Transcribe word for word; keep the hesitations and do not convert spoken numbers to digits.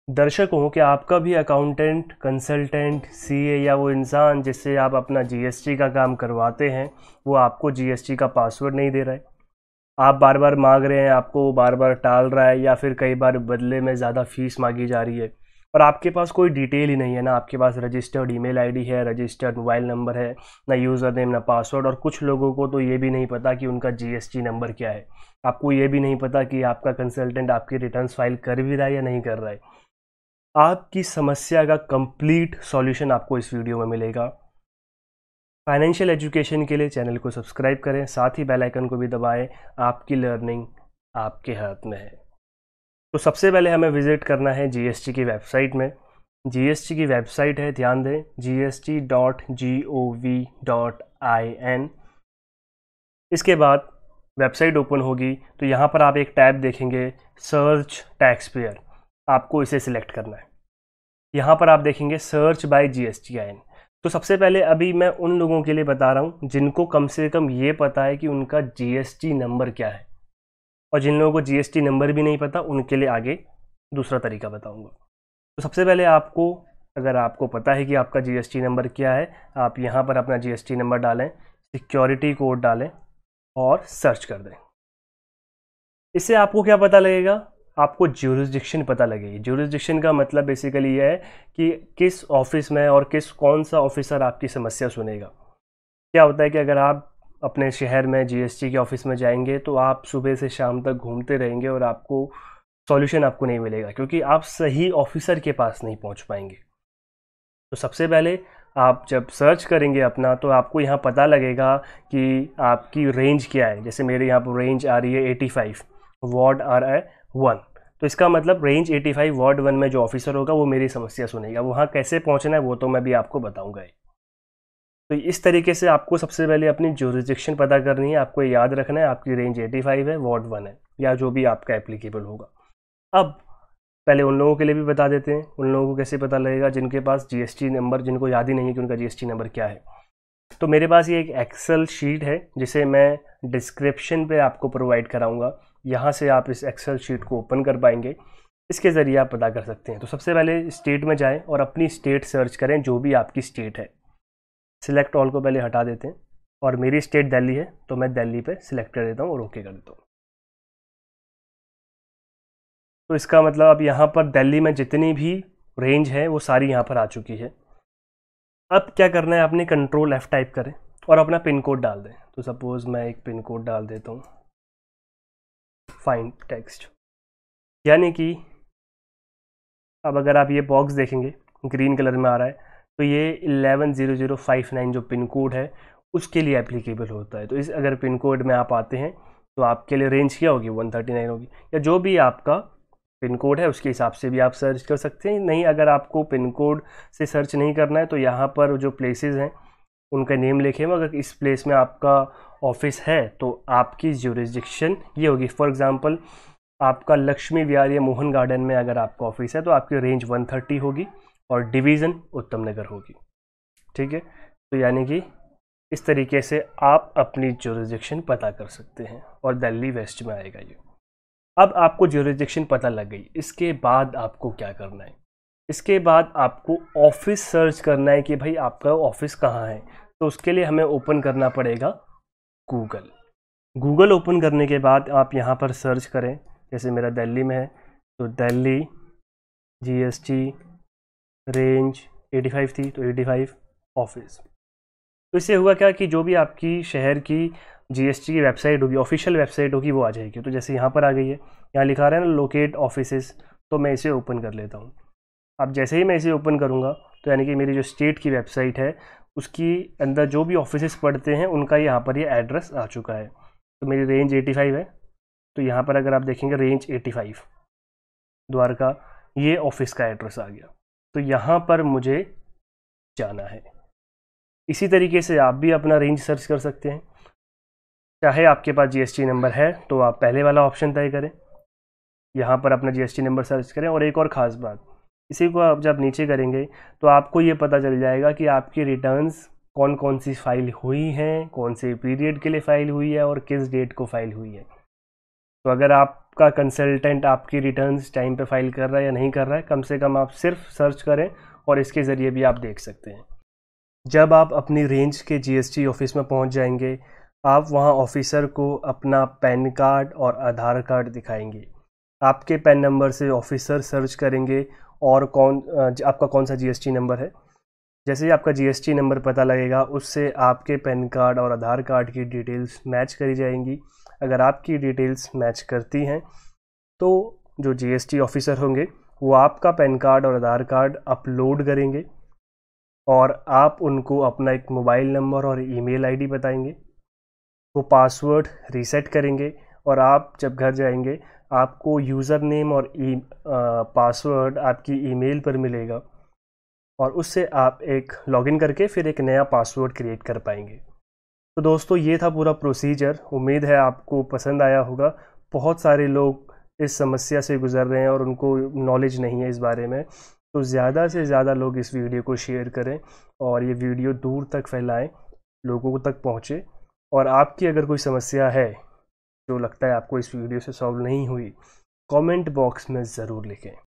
दर्शकों हो कि आपका भी अकाउंटेंट, कंसल्टेंट, सीए या वो इंसान जिससे आप अपना जीएसटी का काम करवाते हैं वो आपको जीएसटी का पासवर्ड नहीं दे रहा है, आप बार बार मांग रहे हैं, आपको बार बार टाल रहा है, या फिर कई बार बदले में ज़्यादा फीस मांगी जा रही है और आपके पास कोई डिटेल ही नहीं है, ना आपके पास रजिस्टर्ड ईमेल आईडी है, रजिस्टर्ड मोबाइल नंबर है, ना यूज़र नेम, ना पासवर्ड, और कुछ लोगों को तो ये भी नहीं पता कि उनका जीएसटी नंबर क्या है। आपको ये भी नहीं पता कि आपका कंसल्टेंट आपकी रिटर्न्स फाइल कर भी रहा है या नहीं कर रहा है। आपकी समस्या का कंप्लीट सॉल्यूशन आपको इस वीडियो में मिलेगा। फाइनेंशियल एजुकेशन के लिए चैनल को सब्सक्राइब करें, साथ ही बेल आइकन को भी दबाएं। आपकी लर्निंग आपके हाथ में है। तो सबसे पहले हमें विजिट करना है जीएसटी की वेबसाइट में। जीएसटी की वेबसाइट है, ध्यान दें, G S T dot G O V dot I N. इसके बाद वेबसाइट ओपन होगी तो यहाँ पर आप एक टैब देखेंगे, सर्च टैक्स पेयर। आपको इसे सिलेक्ट करना है। यहाँ पर आप देखेंगे सर्च बाय जीएसटीआईएन। तो सबसे पहले अभी मैं उन लोगों के लिए बता रहा हूँ जिनको कम से कम ये पता है कि उनका जीएसटी नंबर क्या है, और जिन लोगों को जीएसटी नंबर भी नहीं पता उनके लिए आगे दूसरा तरीका बताऊंगा। तो सबसे पहले आपको, अगर आपको पता है कि आपका जीएसटी नंबर क्या है, आप यहाँ पर अपना जीएसटी नंबर डालें, सिक्योरिटी कोड डालें और सर्च कर दें। इससे आपको क्या पता लगेगा? आपको ज्यूरिसडिक्शन पता लगेगी। ज्यूरिसडिक्शन का मतलब बेसिकली ये है कि किस ऑफिस में और किस कौन सा ऑफिसर आपकी समस्या सुनेगा। क्या होता है कि अगर आप अपने शहर में जीएसटी के ऑफिस में जाएंगे तो आप सुबह से शाम तक घूमते रहेंगे और आपको सॉल्यूशन आपको नहीं मिलेगा, क्योंकि आप सही ऑफिसर के पास नहीं पहुंच पाएंगे। तो सबसे पहले आप जब सर्च करेंगे अपना, तो आपको यहाँ पता लगेगा कि आपकी रेंज क्या है। जैसे मेरे यहाँ पर रेंज आ रही है एटी फाइव, वार्ड आ रहा है वन, तो इसका मतलब range eighty five ward one में जो ऑफिसर होगा वो मेरी समस्या सुनेगा। वहाँ कैसे पहुँचना है वो तो मैं भी आपको बताऊँगा। तो इस तरीके से आपको सबसे पहले अपनी ज्यूरिसडिक्शन पता करनी है। आपको याद रखना है आपकी रेंज एटी फाइव है, वार्ड वन है, या जो भी आपका एप्लीकेबल होगा। अब पहले उन लोगों के लिए भी बता देते हैं, उन लोगों को कैसे पता लगेगा जिनके पास जीएसटी नंबर, जिनको याद ही नहीं है कि उनका जीएसटी नंबर क्या है। तो मेरे पास ये एक एक्सेल शीट है जिसे मैं डिस्क्रिप्शन पे आपको प्रोवाइड कराऊंगा। यहाँ से आप इस एक्सेल शीट को ओपन कर पाएंगे, इसके ज़रिए आप पता कर सकते हैं। तो सबसे पहले स्टेट में जाएं और अपनी स्टेट सर्च करें, जो भी आपकी स्टेट है। सिलेक्ट ऑल को पहले हटा देते हैं, और मेरी स्टेट दिल्ली है तो मैं दिल्ली पे सिलेक्ट कर देता हूँ और ओके कर देता हूँ। तो इसका मतलब अब यहाँ पर दिल्ली में जितनी भी रेंज है वो सारी यहाँ पर आ चुकी है। अब क्या करना है, आपने कंट्रोल एफ टाइप करें और अपना पिन कोड डाल दें। तो सपोज मैं एक पिन कोड डाल देता हूँ, फाइंड टेक्स्ट, यानी कि अब अगर आप ये बॉक्स देखेंगे ग्रीन कलर में आ रहा है, तो ये eleven zero zero five nine जो पिन कोड है उसके लिए एप्लीकेबल होता है। तो इस अगर पिन कोड में आप आते हैं तो आपके लिए रेंज क्या होगी, वन थर्टी नाइन होगी, या जो भी आपका पिन कोड है उसके हिसाब से भी आप सर्च कर सकते हैं। नहीं, अगर आपको पिन कोड से सर्च नहीं करना है तो यहाँ पर जो प्लेसेस हैं उनका नेम लिखे हुए, अगर इस प्लेस में आपका ऑफिस है तो आपकी ज्यूरिसडिक्शन ये होगी। फॉर एग्जांपल आपका लक्ष्मी विहार या मोहन गार्डन में अगर आपका ऑफिस है तो आपकी रेंज वन थर्टी होगी और डिवीज़न उत्तम नगर होगी। ठीक है, तो यानी कि इस तरीके से आप अपनी ज्यूरिसडिक्शन पता कर सकते हैं, और दिल्ली वेस्ट में आएगा ये। अब आपको ज्यूरिसडिक्शन पता लग गई, इसके बाद आपको क्या करना है? इसके बाद आपको ऑफिस सर्च करना है कि भाई आपका ऑफिस कहाँ है। तो उसके लिए हमें ओपन करना पड़ेगा गूगल। गूगल ओपन करने के बाद आप यहाँ पर सर्च करें, जैसे मेरा दिल्ली में है तो Delhi GST range eighty five थी तो एटी फाइव ऑफिस। तो इससे हुआ क्या कि जो भी आपकी शहर की जीएसटी की वेबसाइट होगी, ऑफिशियल वेबसाइट होगी, वो आ जाएगी। तो जैसे यहाँ पर आ गई है, यहाँ लिखा रहा है ना लोकेट ऑफिसेस, तो मैं इसे ओपन कर लेता हूँ। अब जैसे ही मैं इसे ओपन करूँगा तो यानी कि मेरी जो स्टेट की वेबसाइट है उसकी अंदर जो भी ऑफिसेस पढ़ते हैं उनका यहाँ पर ये एड्रेस आ चुका है। तो मेरी रेंज एटी फाइव है, तो यहाँ पर अगर आप देखेंगे रेंज एटी फाइव द्वारका, ये ऑफिस का एड्रेस आ गया। तो यहाँ पर मुझे जाना है। इसी तरीके से आप भी अपना रेंज सर्च कर सकते हैं। चाहे आपके पास जीएसटी नंबर है तो आप पहले वाला ऑप्शन तय करें, यहाँ पर अपना जीएसटी नंबर सर्च करें। और एक और ख़ास बात, इसी को आप जब नीचे करेंगे तो आपको ये पता चल जाएगा कि आपकी रिटर्न्स कौन कौन सी फाइल हुई हैं, कौन से पीरियड के लिए फ़ाइल हुई है और किस डेट को फाइल हुई है। तो अगर आप आपका कंसल्टेंट आपकी रिटर्न्स टाइम पे फाइल कर रहा है या नहीं कर रहा है, कम से कम आप सिर्फ सर्च करें और इसके ज़रिए भी आप देख सकते हैं। जब आप अपनी रेंज के जीएसटी ऑफिस में पहुंच जाएंगे, आप वहां ऑफिसर को अपना पैन कार्ड और आधार कार्ड दिखाएंगे। आपके पैन नंबर से ऑफिसर सर्च करेंगे और कौन आपका कौन सा जीएसटी नंबर है। जैसे ही आपका जीएसटी नंबर पता लगेगा, उससे आपके पैन कार्ड और आधार कार्ड की डिटेल्स मैच करी जाएंगी। अगर आपकी डिटेल्स मैच करती हैं तो जो जीएसटी ऑफिसर होंगे वो आपका पैन कार्ड और आधार कार्ड अपलोड करेंगे और आप उनको अपना एक मोबाइल नंबर और ईमेल आईडी बताएंगे। वो पासवर्ड रीसेट करेंगे और आप जब घर जाएंगे आपको यूज़र नेम और ई पासवर्ड आपकी ईमेल पर मिलेगा और उससे आप एक लॉगिन करके फिर एक नया पासवर्ड क्रिएट कर पाएंगे। तो दोस्तों, ये था पूरा प्रोसीजर। उम्मीद है आपको पसंद आया होगा। बहुत सारे लोग इस समस्या से गुजर रहे हैं और उनको नॉलेज नहीं है इस बारे में, तो ज़्यादा से ज़्यादा लोग इस वीडियो को शेयर करें और ये वीडियो दूर तक फैलाएं, लोगों तक पहुँचे। और आपकी अगर कोई समस्या है जो लगता है आपको इस वीडियो से सॉल्व नहीं हुई, कमेंट बॉक्स में ज़रूर लिखें।